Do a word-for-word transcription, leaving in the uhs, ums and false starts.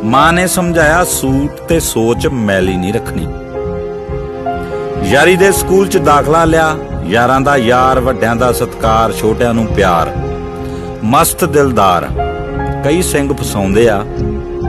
मां ने समझाया सूट ते सोच मैली नहीं रखनी। यारी दे स्कूल च दाखला लिया, यारां दा यार, वड्डियां दा सत्कार, छोटियां नूं प्यार। मस्त दिलदार कई सिंह फसाउंदे आ,